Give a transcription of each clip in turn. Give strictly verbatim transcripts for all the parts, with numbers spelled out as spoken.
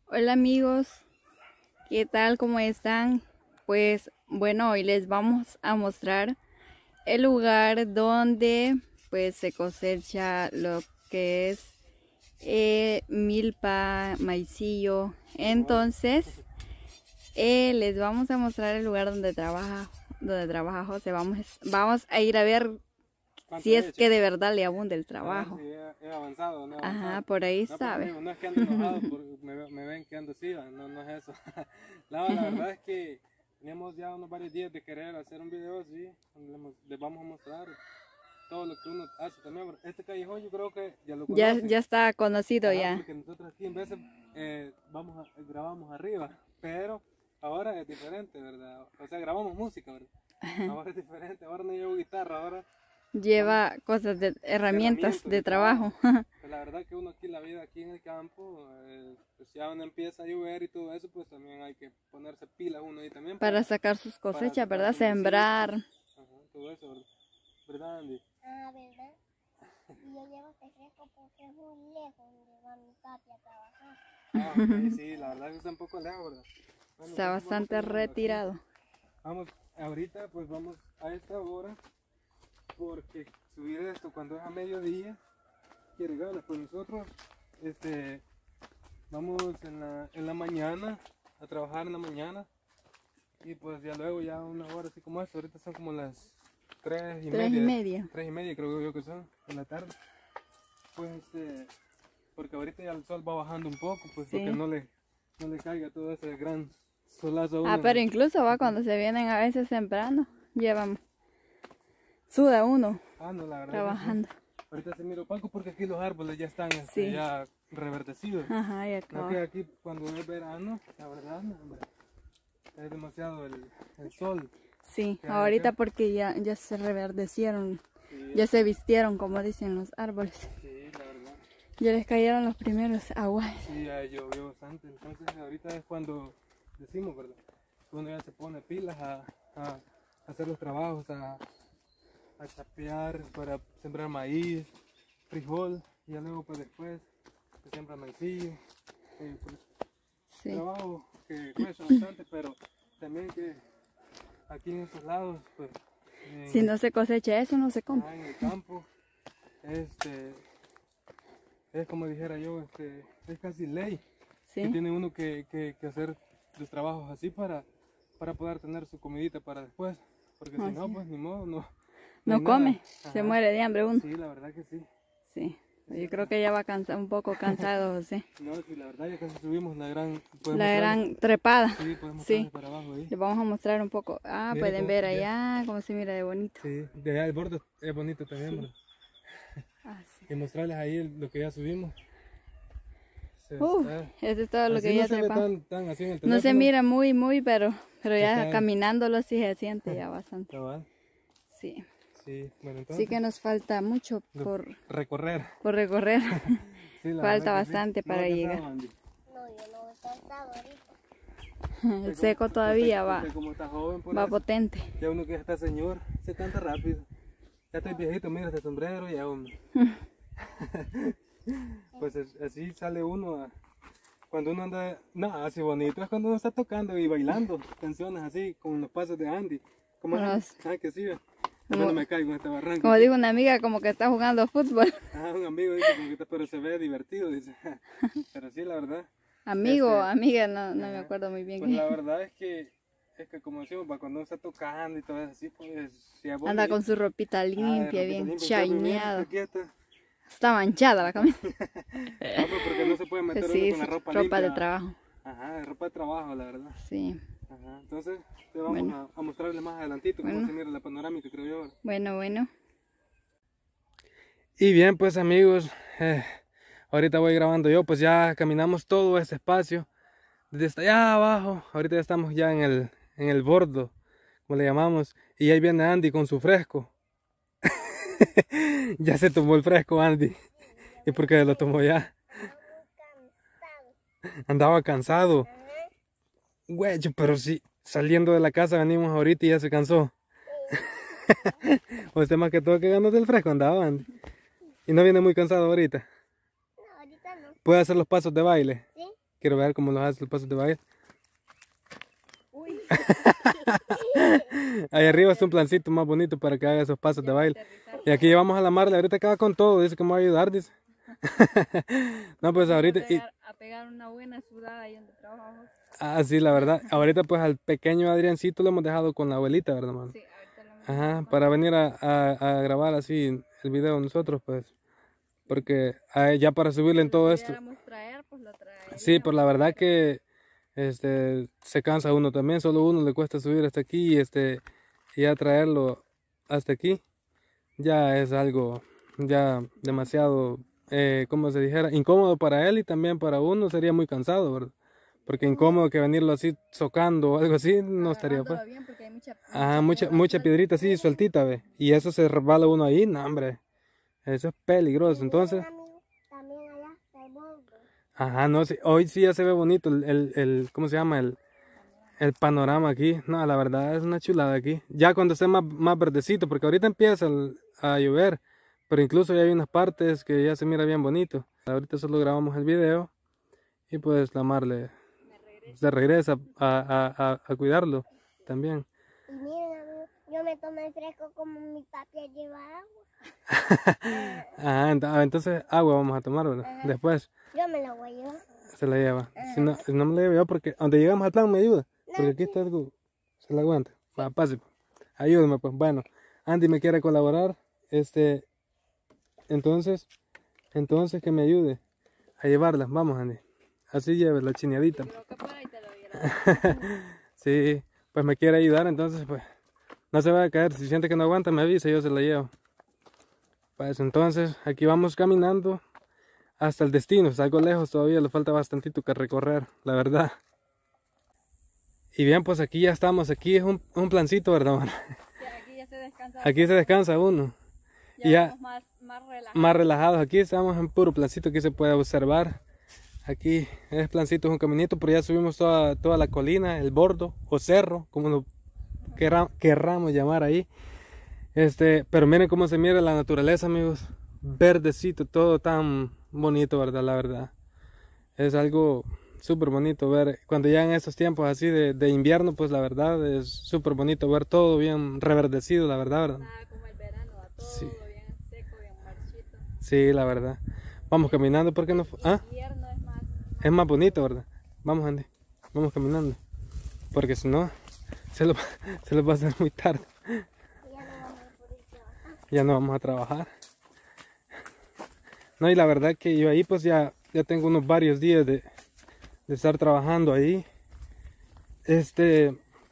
Hola amigos, ¿qué tal? ¿Cómo están? Pues bueno, hoy les vamos a mostrar el lugar donde pues se cosecha lo que es eh, milpa, maicillo. Entonces eh, les vamos a mostrar el lugar donde trabaja, donde trabaja José. Vamos, vamos a ir a ver si es que de verdad le abunda el trabajo. Ah, sí, he, he avanzado, no he avanzado. Ajá, por ahí no, sabe. Amigo, no es que ando enojado porque me, me ven que ando así, no, no es eso. No, la verdad es que teníamos ya unos varios días de querer hacer un video así, donde les, les vamos a mostrar todo lo que uno hace también. Este callejón yo creo que ya lo Ya, conocen. ya está conocido. Ajá, ya. Porque nosotros aquí en veces eh, vamos a, grabamos arriba, pero ahora es diferente, ¿verdad? O sea, grabamos música, ¿verdad? Ahora es diferente, ahora no llevo guitarra, ahora lleva vamos, cosas de herramientas, herramientas de, de trabajo. trabajo. Pues la verdad que uno aquí, la vida aquí en el campo, eh, pues ya cuando empieza a llover y todo eso, pues también hay que ponerse pilas uno ahí también. Para, para sacar sus cosechas, ¿verdad? Sembrar. Ajá, todo eso, ¿verdad? ¿Verdad, Andy? Ah, ¿verdad? Y yo llevo este fresco porque es muy lejos donde va mi papi a trabajar. Ah, okay, sí, la verdad que está un poco lejos, ¿verdad? Bueno, está pues bastante retirado. Aquí. Vamos, ahorita pues vamos a esta hora, porque subir esto cuando es a mediodía, quiere ganas, pues nosotros este, vamos en la, en la mañana, a trabajar en la mañana, y pues ya luego ya una hora así como esto, ahorita son como las tres y tres media, y media, tres y media creo yo que son, en la tarde, pues este, porque ahorita ya el sol va bajando un poco, pues sí. Porque no le, no le caiga todo ese gran solazo a uno. Ah, pero incluso va cuando se vienen a veces temprano, llevamos, suda uno, ah, no, la verdad trabajando. Sí. Ahorita se mira opaco porque aquí los árboles ya están este, sí. ya reverdecidos. Ajá, ya acabó. No, aquí cuando es verano, la verdad, hombre, es demasiado el, el sol. Sí, ahorita acá. Porque ya, ya se reverdecieron, sí. Ya se vistieron, como dicen los árboles. Sí, la verdad. Ya les cayeron los primeros aguas. Sí, ya llovió bastante, entonces ahorita es cuando decimos, ¿verdad? Uno ya se pone pilas a, a hacer los trabajos, a a chapear para sembrar maíz, frijol, y ya luego pues después se siembra maicillo. Eh, pues, sí. Trabajo que cuesta bastante, pero también que aquí en estos lados, pues... En, si no se cosecha eso, no se come. En el campo, este, es como dijera yo, este, es casi ley. Sí. Que tiene uno que, que, que hacer los trabajos así para, para poder tener su comidita para después, porque oh, si no, sí. Pues ni modo, no... No, no come, ajá. Se muere de hambre uno. Sí, la verdad que sí. Sí, yo creo que ya va cansa, un poco cansado, José. No, sí, la verdad ya casi subimos la gran... La gran darle. Trepada. Sí, podemos sí. Para abajo ahí. Les vamos a mostrar un poco. Ah, mira pueden ver allá cómo se mira de bonito. Sí, de allá el borde es bonito también, sí. Ah, sí. Y mostrarles ahí lo que ya subimos. Uh, eso es todo lo que ya no se tan, tan así en el no se mira muy, muy, pero, pero ya está caminándolo sí se siente ya bastante. Sí. Sí, bueno, entonces, sí que nos falta mucho por recorrer. Por recorrer. Sí, falta bastante sí. Para no, llegar. No, yo no voy cansado ahorita. El seco todavía va, como está joven, por va eso, potente. Ya uno que ya está señor, se canta rápido. Ya estoy viejito, mira este sombrero ya hombre. Pues así sale uno a, cuando uno anda, no, así bonito es cuando uno está tocando y bailando canciones así, con los pasos de Andy. Como es, ah, que sí, como, no me caigo en esta barranca. Como dijo una amiga, como que está jugando fútbol. Ah, un amigo dice, como que está, pero se ve divertido, dice. Pero sí, la verdad. Amigo, este, amiga, no, no me acuerdo muy bien. Pues la verdad es que, es que como decimos, cuando uno está tocando y todo eso así, pues... Si anda con su ropita limpia, ah, bien shineado. Está manchada la camisa. No, pues porque no se puede meter sí, uno con la ropa, ropa limpia. de trabajo. Ajá, ropa de trabajo, la verdad. Sí. Ajá, entonces te vamos bueno. a, a mostrarle más adelantito bueno. Cómo se mira la panorámica, creo yo. Bueno, bueno. Y bien, pues amigos, eh, ahorita voy grabando yo, pues ya caminamos todo ese espacio, desde hasta allá abajo, ahorita ya estamos ya en el, en el bordo, como le llamamos, y ahí viene Andy con su fresco. Ya se tomó el fresco Andy. ¿Y por qué lo tomó ya? Andaba cansado. Güey, pero si saliendo de la casa venimos ahorita y ya se cansó. O usted más que todo que ganas del fresco andaba Andy. ¿Y no viene muy cansado ahorita? No, ahorita no. ¿Puede hacer los pasos de baile? Sí. Quiero ver cómo los hace el paso de baile. Uy. Ahí arriba es un plancito más bonito para que haga esos pasos de baile. Y aquí llevamos a la Marle, ahorita acaba con todo, dice que me va a ayudar, dice. No, pues ahorita... A pegar, a pegar una buena sudada ahí donde trabajamos. Ah, sí, la verdad. Ahorita pues al pequeño Adriancito lo hemos dejado con la abuelita, ¿verdad, mano? Sí, ahorita lo hemos Ajá, dejado. para venir a, a, a grabar así el video nosotros, pues. Porque ah, ya para subirle en Si todo lo esto. pudiéramos traer, pues lo traeríamos. Sí, por la verdad que este se cansa uno también, solo uno le cuesta subir hasta aquí y este y ya traerlo hasta aquí ya es algo ya demasiado, eh, como se dijera, incómodo para él y también para uno sería muy cansado, ¿verdad? Porque incómodo que venirlo así socando o algo así no estaría pues. Agarrándolo bien porque hay mucha, Ajá, mucha, mucha suelta. piedrita así sueltita, ve. Y eso se resbala uno ahí, no, hombre. Eso es peligroso, entonces. Amigo, también allá está el borde. Ajá, no, sí, hoy sí ya se ve bonito el, el, el ¿cómo se llama? El, el panorama aquí. No, la verdad es una chulada aquí. Ya cuando esté más, más verdecito, porque ahorita empieza el- a llover, pero incluso ya hay unas partes que ya se mira bien bonito. Ahorita solo grabamos el video y pues la Marle se regresa a, a, a, a cuidarlo también. Y miren, amigo, yo me tomé fresco como mi papi lleva agua. Ajá, ent- ah, entonces agua vamos a tomar, ¿verdad? Después Yo me la voy a llevar. se la lleva. Si no, no me la llevo yo porque donde llegamos al plan me ayuda. Porque aquí está algo, se la aguanta. Va, pase, pues. Ayúdame, pues. Bueno, Andy me quiere colaborar. Este, entonces, entonces que me ayude a llevarla. Vamos, Andy. Así lleve la chineadita. Creo que por ahí te lo hubiera. Sí, pues me quiere ayudar, entonces pues no se va a caer. Si siente que no aguanta, me avisa y yo se la llevo. Pues entonces, aquí vamos caminando hasta el destino. Es algo lejos todavía, le falta bastantito que recorrer, la verdad. Y bien, pues aquí ya estamos. Aquí es un, un plancito, ¿verdad, mano? Sí, aquí ya se descansa. Aquí se descansa uno. Ya, y ya- vamos más, más relajados. Más relajados. Aquí estamos en puro plancito, aquí se puede observar. Aquí es plancito, es un caminito, pero ya subimos toda, toda la colina, el bordo o cerro, como lo querra- querramos llamar ahí. Este, pero miren cómo se mira la naturaleza, amigos. Verdecito, todo tan bonito, ¿verdad? La verdad. Es algo súper bonito ver. Cuando llegan estos tiempos así de, de invierno, pues la verdad es súper bonito ver todo bien reverdecido, la verdad, ¿verdad? Nada como el verano, a todo Sí. bien seco, bien marchito. Sí, la verdad. Vamos caminando, ¿por qué no? ¿Ah? Invierno es más. Es más bonito, ¿verdad? Vamos, Andy. Vamos caminando. Porque si no, se lo, se lo va a hacer muy tarde. Ya no vamos a poder trabajar. Ya no vamos a trabajar. No, y la verdad que yo ahí pues ya, ya tengo unos varios días de, de estar trabajando ahí. Este,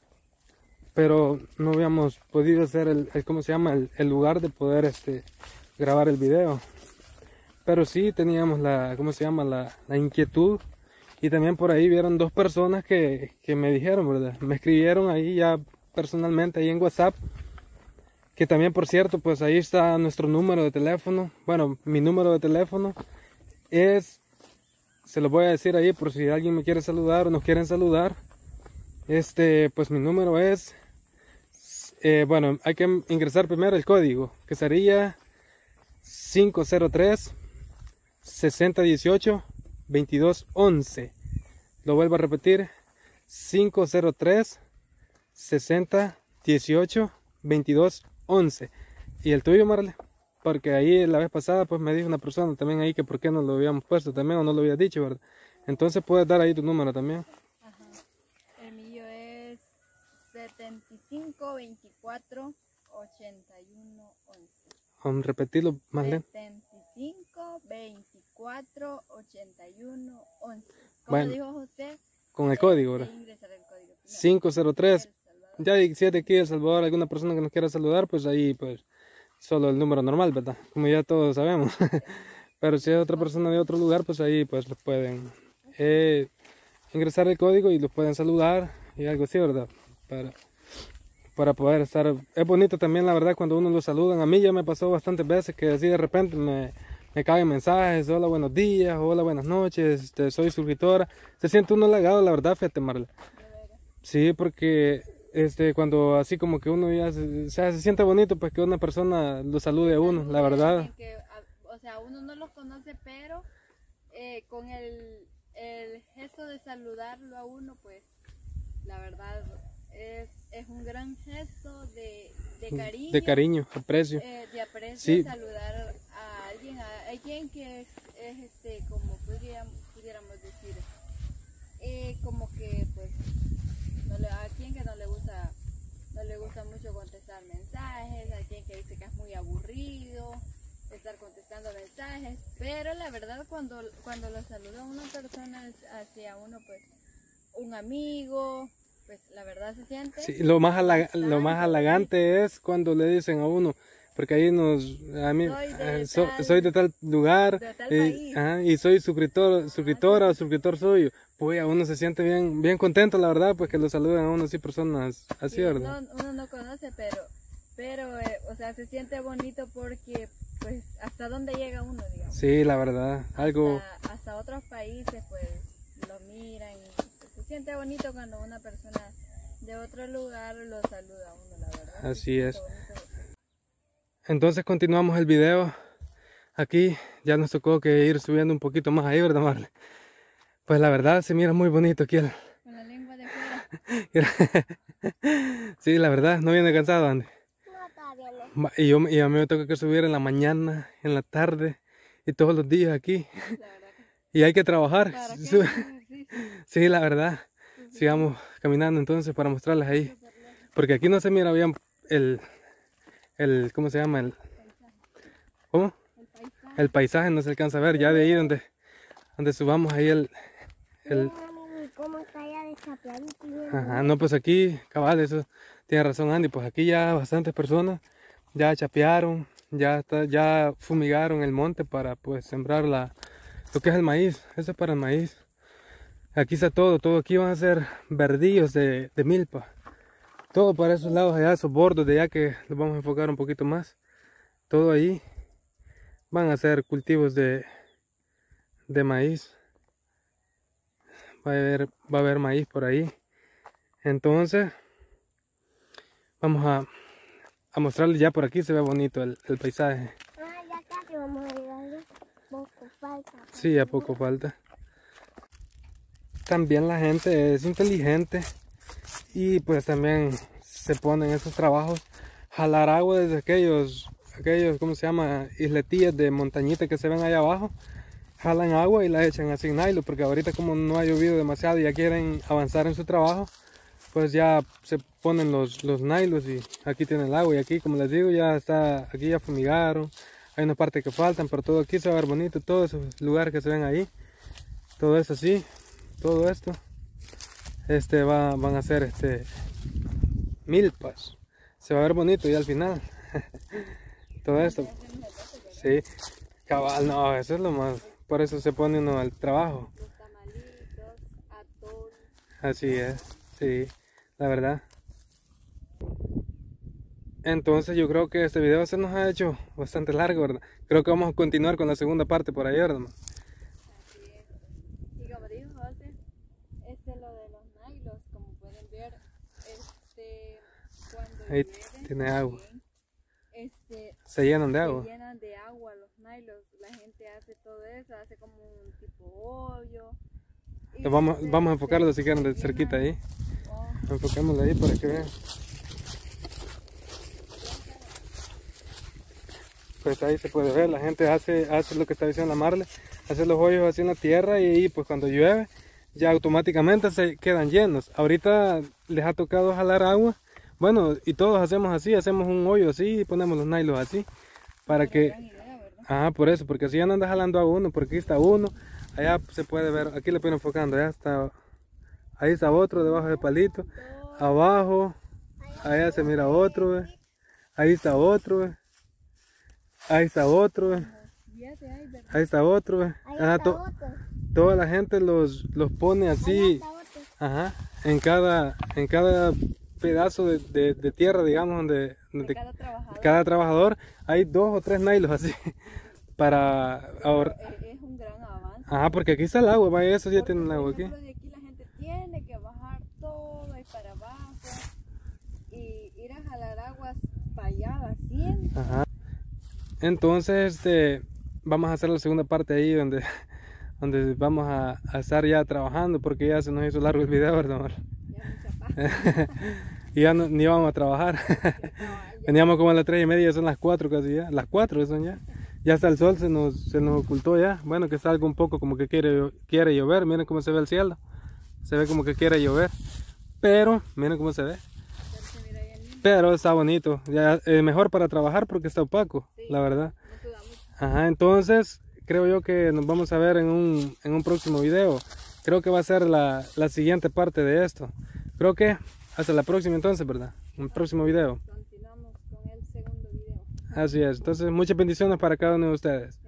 pero no habíamos podido hacer el, el ¿cómo se llama? El, el lugar de poder este, grabar el video. Pero sí teníamos la, ¿cómo se llama? La, la inquietud. Y también por ahí vieron dos personas que, que me dijeron, ¿verdad? Me escribieron ahí ya personalmente, ahí en WhatsApp. Que también, por cierto, pues ahí está nuestro número de teléfono. Bueno, mi número de teléfono es, se lo voy a decir ahí por si alguien me quiere saludar o nos quieren saludar. Este, pues mi número es, eh, bueno, hay que ingresar primero el código, que sería cinco cero tres, sesenta dieciocho, veintidós once. Lo vuelvo a repetir, cinco cero tres, sesenta dieciocho, veintidós once. ¿Y el tuyo, Marle? Porque ahí la vez pasada pues me dijo una persona también ahí que por qué no lo habíamos puesto también o no lo había dicho, ¿verdad? Entonces puedes dar ahí tu número también. Ajá. El mío es setenta y cinco, veinticuatro, ochenta y uno, once. Vamos a repetirlo más lento. setenta y cinco, veinticuatro, ochenta y uno, once. ¿Cómo Bueno. dijo José? Con el código, De ¿verdad? ingresar el código. primero. cinco cero tres. El Salvador. Ya y si es de aquí de El Salvador alguna persona que nos quiera saludar, pues ahí pues solo el número normal, ¿verdad? Como ya todos sabemos. Pero si es otra persona de otro lugar, pues ahí pues los pueden eh, ingresar el código y los pueden saludar y algo así, ¿verdad? Para, para poder estar... Es bonito también, la verdad, cuando uno lo saludan. A mí ya me pasó bastantes veces que así de repente me, me caen mensajes, hola, buenos días, hola, buenas noches, este, soy suscriptora. Se siente uno halagado, la verdad, fíjate, Marla. Sí, porque este, cuando así como que uno ya se, o sea, se siente bonito, pues que una persona lo salude a uno, la verdad. Que, a- o sea, uno no los conoce, pero eh, con el el gesto de saludarlo a uno, pues la verdad es, es un gran gesto de, de cariño. De cariño, aprecio. Eh, de aprecio, Sí. saludar a alguien, a alguien que es, es este, como pudiéramos, pudiéramos decir, eh, como que pues, no le, a quien que no le gusta, no le gusta mucho contestar mensajes, a quien que dice que es muy aburrido estar contestando mensajes, pero la verdad cuando, cuando lo saluda una persona hacia uno, pues, un amigo, pues la verdad se siente. Sí, lo más, halaga- lo más halagante es cuando le dicen a uno, porque ahí nos, a mí, Soy de eh, so- tal- soy de tal lugar, de tal y, país. ajá, y soy suscriptor, suscriptora o suscriptor suyo. Pues a uno se siente bien, bien contento, la verdad, pues que lo saludan a uno así, personas así, Sí, ¿verdad? no- uno no conoce, pero, pero eh, o sea, se siente bonito porque, pues, hasta dónde llega uno, digamos. Sí, la verdad, algo, Hasta, hasta otros países, pues, lo miran y pues, se siente bonito cuando una persona de otro lugar lo saluda a uno, la verdad. se así siente es. bonito. Entonces continuamos el video. Aquí ya nos tocó que ir subiendo un poquito más ahí, ¿verdad, Marle? Pues la verdad se mira muy bonito aquí el... Con la lengua de fuera. Sí, la verdad, no viene cansado, Andy. No, todavía no. Ma- Y, yo, y a mí me toca que subir en la mañana, en la tarde y todos los días aquí. La verdad que Y hay que trabajar. para qué Su- hacer ejercicio. Sí, la verdad. Sigamos caminando entonces para mostrarles ahí. Porque aquí no se mira bien el, el ¿cómo se llama? El, ¿cómo? El paisaje. El paisaje no se alcanza a ver. Ya de ahí donde, donde subamos ahí el... el Mira, cómo está allá de chapeadito y bien ajá, no, pues aquí, cabal, eso tiene razón Andy. Pues aquí ya bastantes personas ya chapearon, ya, está, ya fumigaron el monte para pues sembrar la, lo que es el maíz. Eso es para el maíz. Aquí está todo, todo aquí van a ser verdillos de, de milpa. Todo para esos lados allá, esos bordos de allá que los vamos a enfocar un poquito más. Todo ahí van a ser cultivos de, de maíz. Va a haber, va a haber maíz por ahí. Entonces, vamos a, a mostrarles ya por aquí, se ve bonito el, el paisaje. Ah, ya casi vamos a llegar. Poco falta. Sí, a poco falta. También la gente es inteligente y pues también se ponen esos trabajos, jalar agua desde aquellos, aquellos, ¿cómo se llama? Isletillas de montañita que se ven allá abajo. Jalan agua y la echan así en nylon, porque ahorita como no ha llovido demasiado y ya quieren avanzar en su trabajo, pues ya se ponen los, los nylons y aquí tienen el agua. Y aquí, como les digo, ya está, aquí ya fumigaron, hay una parte que faltan, pero todo aquí se va a ver bonito, todos esos lugares que se ven ahí, todo eso así, todo esto, este va, van a ser este milpas, se va a ver bonito y al final, todo esto, sí, cabal, no, eso es lo más, por eso se pone uno al trabajo. Los tamalitos, atún. Así es, sí, la verdad. Entonces yo creo que este video se nos ha hecho bastante largo, ¿verdad? Creo que vamos a continuar con la segunda parte por ahí, ¿verdad? Así es. Y como dijo José, este es lo de los nylons, como pueden ver, este, cuando Ahí llueve, tiene agua. también, este, Se llenan de se agua. llenan de agua los nylons. La gente hace todo eso, hace como un tipo hoyo. y Lo vamos, se- vamos a se- enfocarlo si quieren de se cerquita ahí. llenan. Oh, Enfoquémoslo ahí para que vean. Pues ahí se puede ver, la gente hace, hace lo que está diciendo la Marle, hace los hoyos así en la tierra y ahí pues cuando llueve ya automáticamente se quedan llenos. Ahorita les ha tocado jalar agua, bueno, y todos hacemos así, hacemos un hoyo así y ponemos los nylons así para que, gran idea, ¿verdad? ah, por eso, porque así ya no anda jalando a uno, porque aquí está uno, allá se puede ver, aquí le estoy enfocando, allá está, ahí está otro debajo del palito, abajo, allá se mira otro, ve. Ahí está otro, ve. Ahí está otro, ve. Fíjate, ay, ¿verdad? Ahí está otro, ve. Ahí Ajá, está to- otro. toda la gente los, los pone Ahí así, está otro. ajá, en cada, en cada pedazo de, de- de tierra, digamos, donde, De donde cada trabajador. cada trabajador hay dos o tres nylons así, para ahorrar. Eh, Es un gran avance. Ajá, porque aquí está el agua, vaya, eso ya Porque, tienen por agua aquí. ejemplo, de aquí la gente tiene que bajar todo y para abajo y ir a jalar aguas para allá, así. Ajá. Entonces, este, vamos a hacer la segunda parte ahí donde, donde vamos a, a estar ya trabajando, porque ya se nos hizo largo el video, ¿verdad, amor? Y ya no, ni vamos a trabajar. Veníamos como a las tres y media, ya son las cuatro casi ya. Las cuatro son ya. Ya hasta el sol se nos, se nos ocultó ya. Bueno, que salga un poco como que quiere, quiere llover. Miren cómo se ve el cielo. Se ve como que quiere llover. Pero, miren cómo se ve. Pero está bonito. Ya es mejor para trabajar porque está opaco, la verdad. Ajá, entonces creo yo que nos vamos a ver en un, en un próximo video. Creo que va a ser la, la siguiente parte de esto. Creo que hasta la próxima entonces, ¿verdad? Un próximo video. Continuamos con el segundo video. Así es. Entonces, muchas bendiciones para cada uno de ustedes.